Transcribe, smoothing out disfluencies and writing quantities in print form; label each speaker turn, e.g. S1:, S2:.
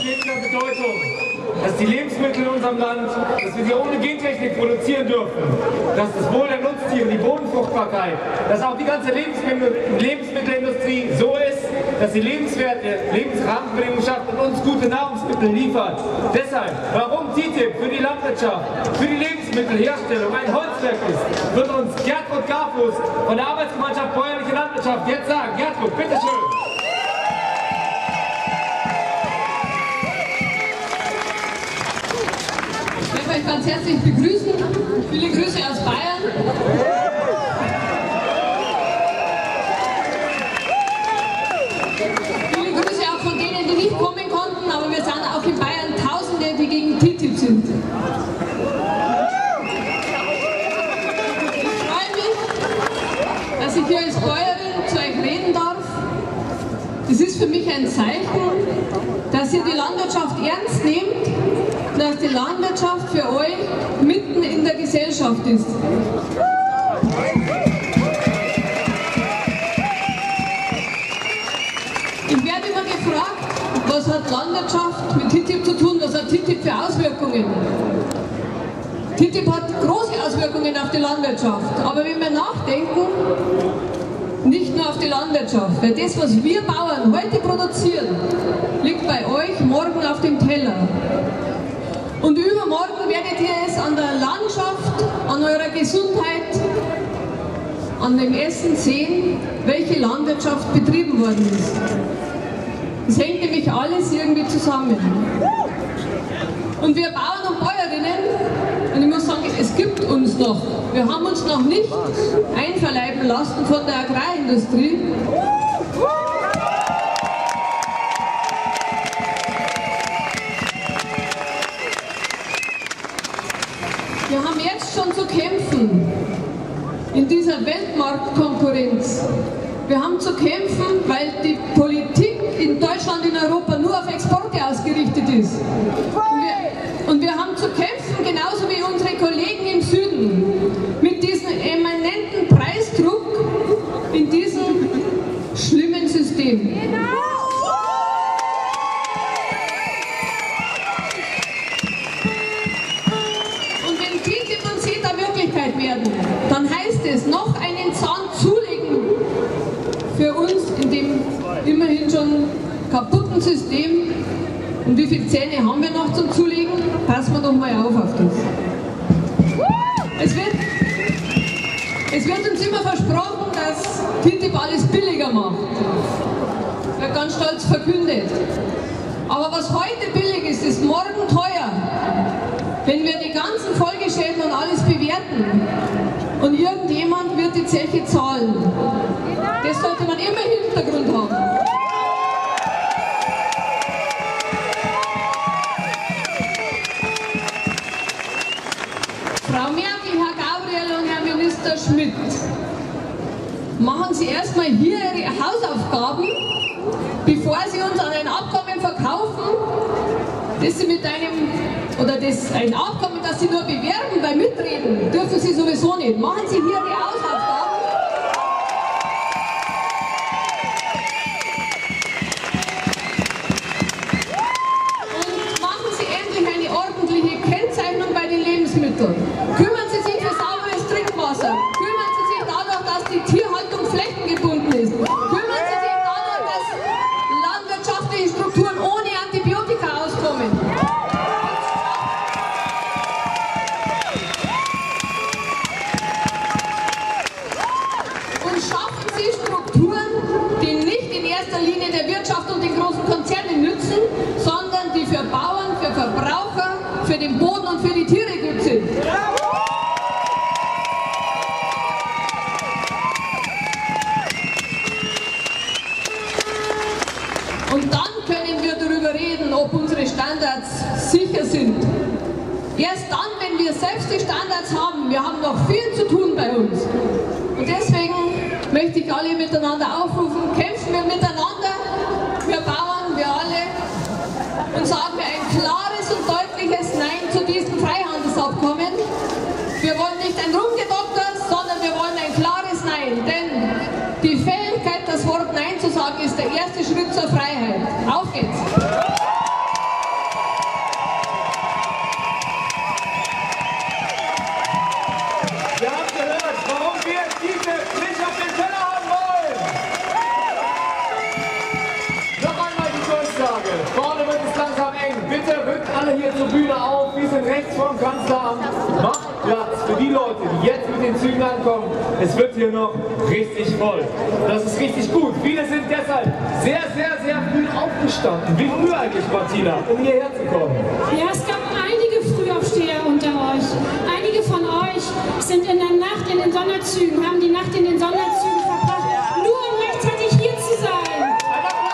S1: wesentlicher Bedeutung, dass die Lebensmittel in unserem Land, dass wir sie ohne Gentechnik produzieren dürfen, dass das Wohl der Nutztiere, die Bodenfruchtbarkeit, dass auch die ganze Lebensmittelindustrie so ist, dass sie lebenswerte Lebensrahmenbedingungen schafft und uns gute Nahrungsmittel liefert. Deshalb, warum TTIP für die Landwirtschaft, für die Lebensmittelherstellung ein Holzwerk ist, wird uns Gertrud Garfuß von der Arbeitsgemeinschaft Bäuerliche Landwirtschaft jetzt sagen. Gertrud, bitteschön.
S2: Ich möchte euch ganz herzlich begrüßen. Viele Grüße aus Bayern. Viele Grüße auch von denen, die nicht kommen konnten, aber wir sind auch in Bayern Tausende, die gegen TTIP sind. Ich freue mich, dass ich hier als Bäuerin zu euch reden darf. Das ist für mich ein Zeichen, dass ihr die Landwirtschaft ernst nehmt, dass die Landwirtschaft für euch mitten in der Gesellschaft ist. Ich werde immer gefragt, was hat Landwirtschaft mit TTIP zu tun, was hat TTIP für Auswirkungen? TTIP hat große Auswirkungen auf die Landwirtschaft, aber wenn wir nachdenken, nicht nur auf die Landwirtschaft, weil das, was wir Bauern heute produzieren, liegt bei euch morgen auf dem Teller. Und übermorgen werdet ihr es an der Landschaft, an eurer Gesundheit, an dem Essen sehen, welche Landwirtschaft betrieben worden ist. Es hängt nämlich alles irgendwie zusammen. Und wir Bauern und Bäuerinnen, und ich muss sagen, es gibt uns noch. Wir haben uns noch nicht einverleiben lassen von der Agrarindustrie. Wir haben jetzt schon zu kämpfen in dieser Weltmarktkonkurrenz. Wir haben zu kämpfen, weil die Politik in Deutschland, in Europa nur auf Exporte ausgerichtet ist. Und wir haben zu kämpfen, genauso wie unsere Kollegen im Süden, mit diesem eminenten Preisdruck in diesem schlimmen System. Und wenn TTIP und CETA Wirklichkeit werden, dann heißt es, noch einen Zahn zulegen für uns in dem immerhin schon kaputten System. Und wie viele Zähne haben wir noch zum Zulegen? Passen wir doch mal auf das. Es wird uns immer versprochen, dass TTIP alles billiger macht. Wird ganz stolz verkündet. Aber was heute billig ist, ist morgen teuer. Wenn wir die ganzen Folgeschäden und alles bewerten und irgendjemand wird die Zeche zahlen. Das sollte man immer im Hintergrund haben. Frau Merkel, Herr Gabriel und Herr Minister Schmidt, machen Sie erstmal hier Ihre Hausaufgaben, bevor Sie uns an ein Abkommen verkaufen, das Sie mit ein Abkommen, das Sie nur bewerben, weil mitreden dürfen Sie sowieso nicht. Machen Sie hier Ihre Hausaufgaben. Und machen Sie endlich eine ordentliche Kennzeichnung bei den Lebensmitteln. Kümmern Sie sich für sauberes Trinkwasser. Kümmern Sie sich dadurch, dass die Tierhaltung flächengebunden ist. Kümmern Sie sich dadurch, dass landwirtschaftliche Strukturen ohne Antibiotika auskommen. Und schaffen Sie Strukturen, die nicht in erster Linie der Wirtschaft und den großen Konzernen nützen, sondern die für Bauern, für Verbraucher, für den Boden und für die Tiere gut sind. Und dann können wir darüber reden, ob unsere Standards sicher sind. Erst dann, wenn wir selbst die Standards haben, wir haben noch viel zu tun bei uns. Und deswegen möchte ich alle miteinander aufrufen, kämpfen wir miteinander, wir Bauern, wir alle, und sagen wir ein klares und deutliches Nein zu diesem Freihandelsabkommen. Wir wollen nicht ein Rumgedoktert, sondern wir wollen ein klares Nein, denn die Fähigkeit, das Wort Nein zu sagen, ist der erste Schritt zur Freiheit. Auf geht's!
S1: Platz für die Leute, die jetzt mit den Zügen ankommen. Es wird hier noch richtig voll. Das ist richtig gut. Viele sind deshalb sehr, sehr, sehr früh aufgestanden. Wie früh eigentlich, Martina, um hierher zu kommen?
S3: Ja, es gab einige Frühaufsteher unter euch. Einige von euch sind in der Nacht in den Sonderzügen, haben die Nacht in den Sonderzügen